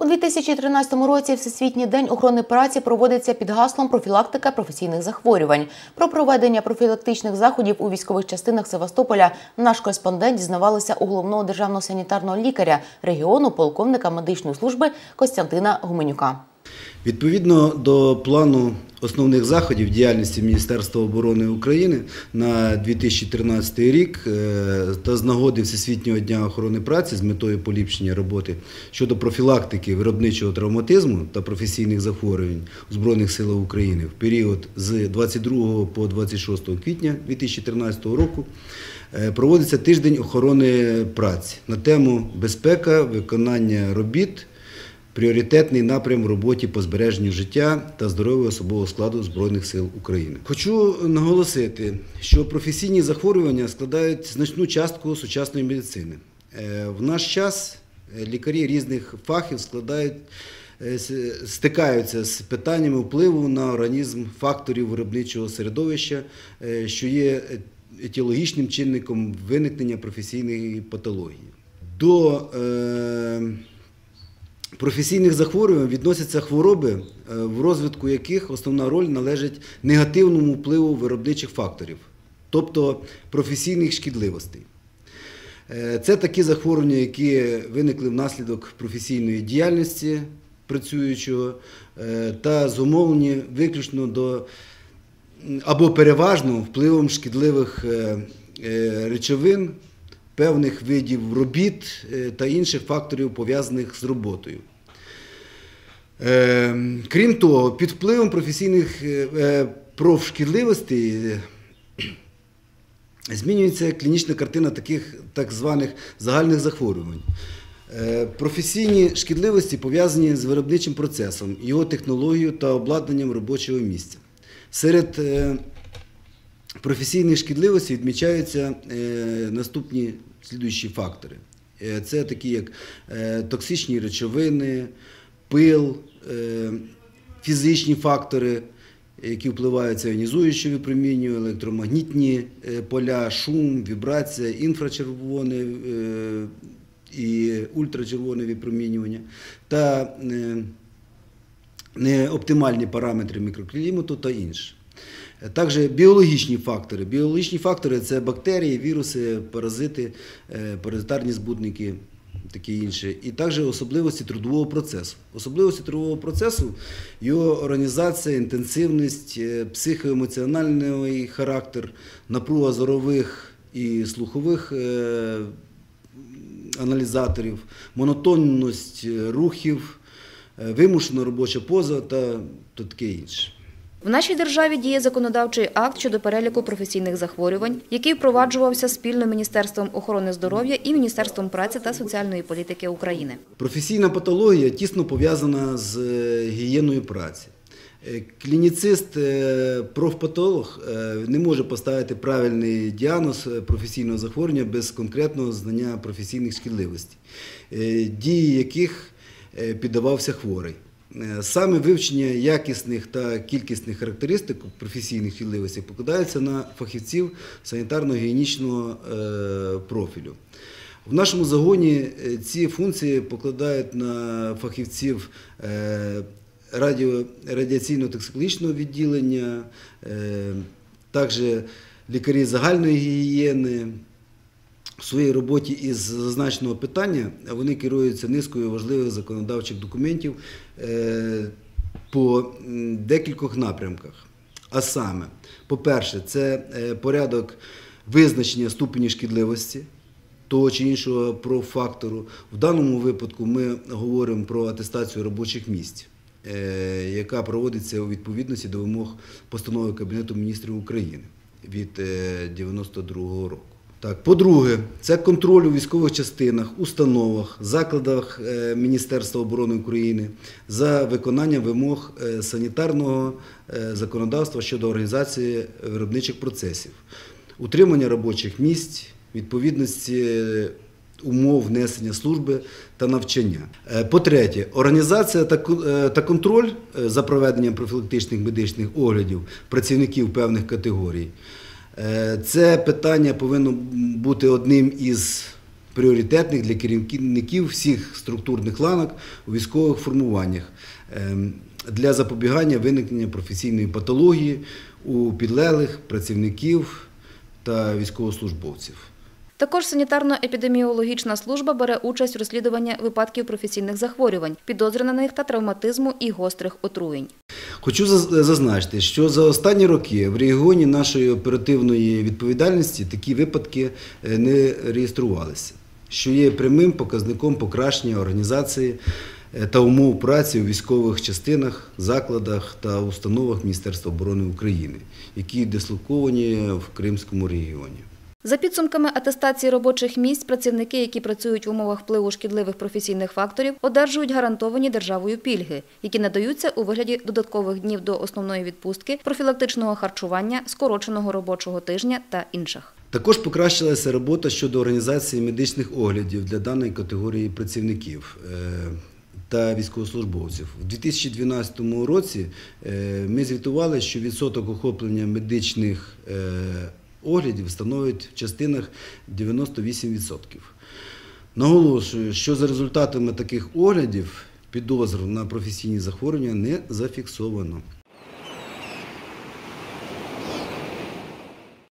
У 2013 році Всесвітній день охорони праці проводиться під гаслом «Профілактика професійних захворювань». Про проведення профілактичних заходів у військових частинах Севастополя наш кореспондент дізнавалися у головного державного санітарного лікаря регіону, полковника медичної служби Костянтина Гуменюка. Відповідно до плану основних заходів діяльності Міністерства оборони України на 2013 рік та з нагоди Всесвітнього дня охорони праці з метою поліпшення роботи щодо профілактики виробничого травматизму та професійних захворювань у Збройних силах України в період з 22 по 26 квітня 2013 року проводиться тиждень охорони праці на тему «Безпека виконання робіт. Пріоритетний напрям в роботі по збереженню життя та здоров'я особового складу Збройних сил України». Хочу наголосити, що професійні захворювання складають значну частку сучасної медицини. В наш час лікарі різних фахів стикаються з питаннями впливу на організм факторів виробничого середовища, що є етіологічним чинником виникнення професійної патології. До професійних захворювань відносяться хвороби, в розвитку яких основна роль належить негативному впливу виробничих факторів, тобто професійних шкідливостей. Це такі захворювання, які виникли внаслідок професійної діяльності працюючого та зумовлені виключно або переважно впливом шкідливих речовин, певних видів робіт та інших факторів, пов'язаних з роботою. Крім того, під впливом професійних профшкідливостей змінюється клінічна картина таких так званих загальних захворювань. Професійні шкідливості пов'язані з виробничим процесом, його технологією та обладнанням робочого місця. Серед професійних шкідливостей відмічаються наступні слідуючі фактори. Це такі, як токсичні речовини, пил, фізичні фактори, які впливають на іонізуюче випромінювання, електромагнітні поля, шум, вібрація, інфрачервоне і ультрачервоне випромінювання та неоптимальні параметри мікроклімату та інше. Також біологічні фактори. Біологічні фактори – це бактерії, віруси, паразити, паразитарні збудники, таке інше. І також особливості трудового процесу. Особливості трудового процесу – його організація, інтенсивність, психоемоціональний характер, напруга зорових і слухових аналізаторів, монотонність рухів, вимушена робоча поза та таке інше. В нашій державі діє законодавчий акт щодо переліку професійних захворювань, який впроваджувався спільно Міністерством охорони здоров'я і Міністерством праці та соціальної політики України. Професійна патологія тісно пов'язана з гігієною праці. Клініцист, профпатолог не може поставити правильний діагноз професійного захворювання без конкретного знання професійних шкідливостей, дії яких піддавався хворий. Саме вивчення якісних та кількісних характеристик професійних шкідливостей покладається на фахівців санітарно-гігієнічного профілю. В нашому загоні ці функції покладають на фахівців радіаційно-токсикологічного відділення, також лікарі загальної гігієни. В своїй роботі із зазначеного питання вони керуються низкою важливих законодавчих документів по декількох напрямках. А саме, по-перше, це порядок визначення ступені шкідливості того чи іншого профактору. В даному випадку ми говоримо про атестацію робочих місць, яка проводиться у відповідності до вимог постанови Кабінету міністрів України від 1992 року. По-друге, це контроль у військових частинах, установах, закладах Міністерства оборони України за виконанням вимог санітарного законодавства щодо організації виробничих процесів, утримання робочих місць, відповідності умов несення служби та навчання. По-третє, організація та контроль за проведенням профілактичних медичних оглядів працівників певних категорій. Це питання повинно бути одним із пріоритетних для керівників всіх структурних ланок у військових формуваннях для запобігання виникнення професійної патології у підлеглих працівників та військовослужбовців. Також санітарно-епідеміологічна служба бере участь у розслідуванні випадків професійних захворювань, підозрюваних та травматизму і гострих отруєнь. Хочу зазначити, що за останні роки в регіоні нашої оперативної відповідальності такі випадки не реєструвалися, що є прямим показником покращення організації та умов праці у військових частинах, закладах та установах Міністерства оборони України, які дислоковані в Кримському регіоні. За підсумками атестації робочих місць, працівники, які працюють в умовах впливу шкідливих професійних факторів, одержують гарантовані державою пільги, які надаються у вигляді додаткових днів до основної відпустки, профілактичного харчування, скороченого робочого тижня та інших. Також покращилася робота щодо організації медичних оглядів для даної категорії працівників та військовослужбовців. У 2012 році ми звітували, що відсоток охоплення медичних оглядів становить в частинах 98%. Наголошую, що за результатами таких оглядів підозр на професійні захворювання не зафіксовано.